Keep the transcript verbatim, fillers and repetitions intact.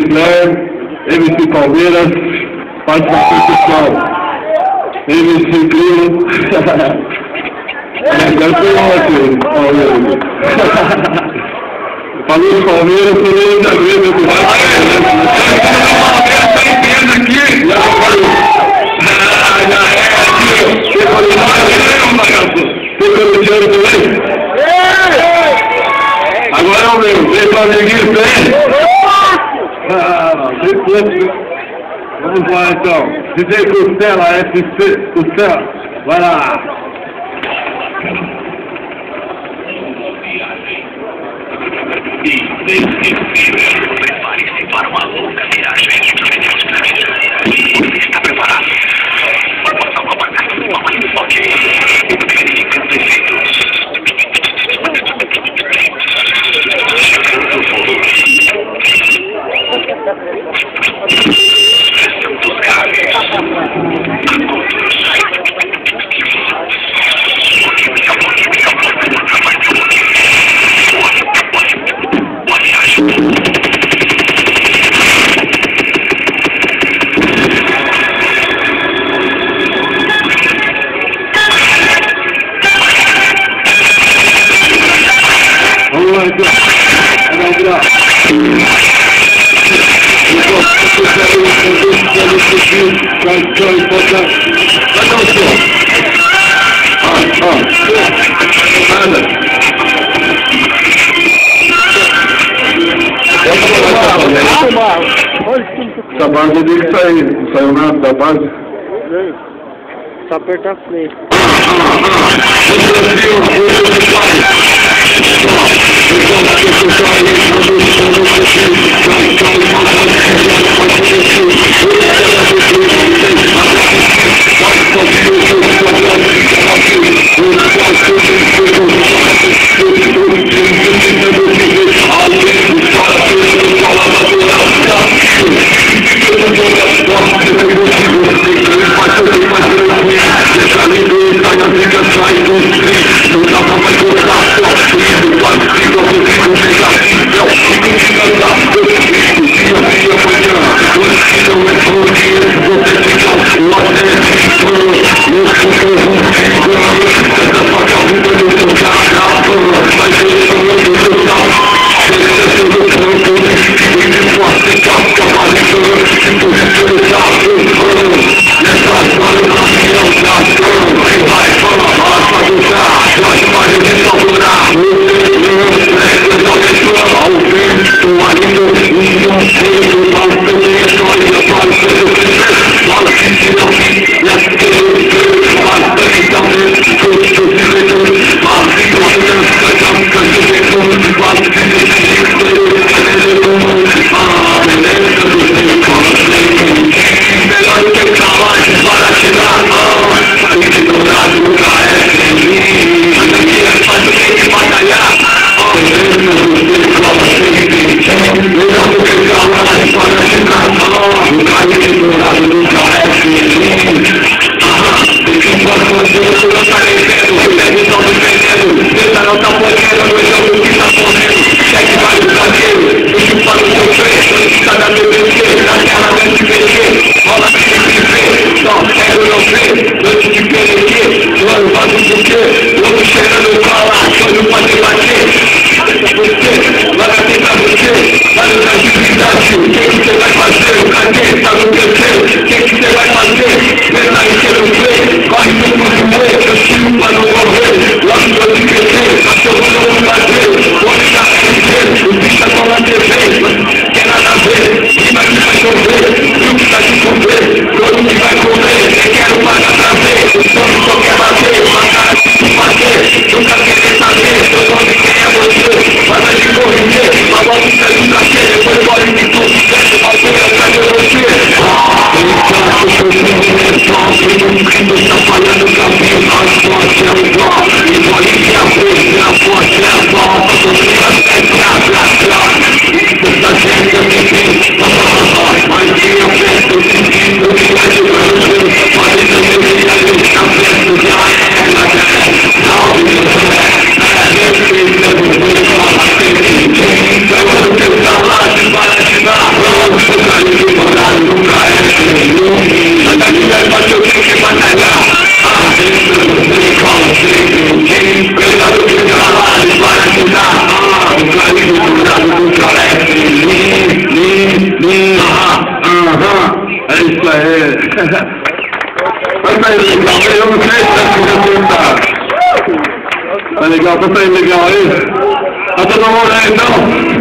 Flair, M C Palmeiras, participação pessoal, M C Clio, agora foi ótimo, Palmeiras. Falei do Palmeiras, falei ainda bem, meu Deus. Agora é o meu, vem para o amiguinho, vem! Ah, vamos lá então, D J Costela, F C, Costela, vai lá! Prepare-se para uma longa viagem entre os pneus da vida. Você está preparado? Ok. Verificando efeitos. Chegando o volume. Pressão dos gases. Agudos. Essa base tem que sair, não saiu nada da base? Só apertar play. Não Eu não sei se você tá. Tá legal? Tá saindo legal aí? Tá todo mundo aí então?